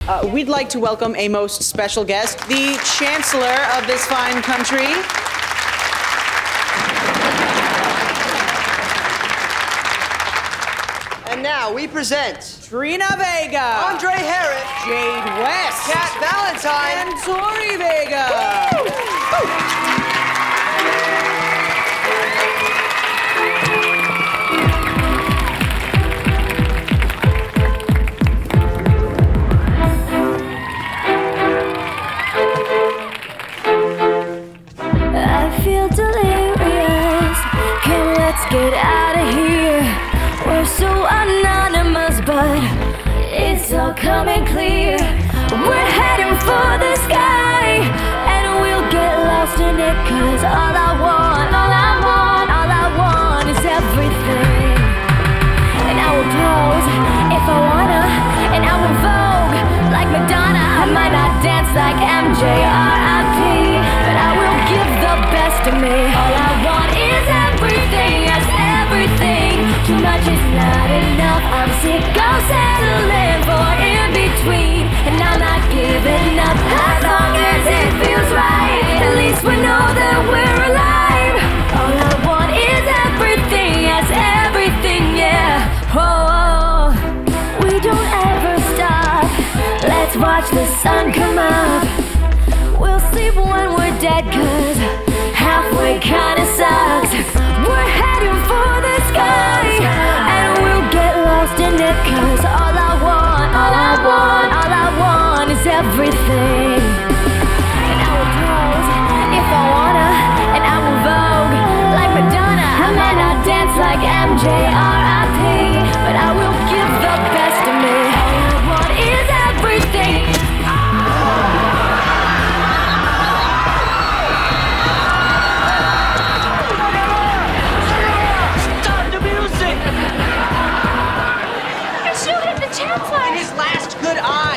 We'd like to welcome a most special guest, the Chancellor of this fine country. And now we present Trina Vega, Andre Harris, Jade West, Cat Valentine, and Tori Vega. Get out of here. We're so anonymous, but it's all coming clear. We're heading for the sky, and we'll get lost in it. Cause all I want is everything. And I will pose if I wanna, and I will vogue like Madonna. I might not dance like MJ or IP, but I will give the best of me. All I want is everything. Too much is not enough. I'm sick of settling for in between, and I'm not giving up. As long as it feels right, at least we know that we're alive. All I want is everything, yes, everything, yeah. Oh, we don't ever stop. Let's watch the sun come up. We'll sleep when we're dead, cause halfway kinda sucks. We're heading for the sky, and we'll get lost in it. Cause all I want is everything. And I will pose if I wanna, and I will vogue like Madonna. I might not dance like MJ or IP, but I will give the best of me. All I want is everything. In his last good eye.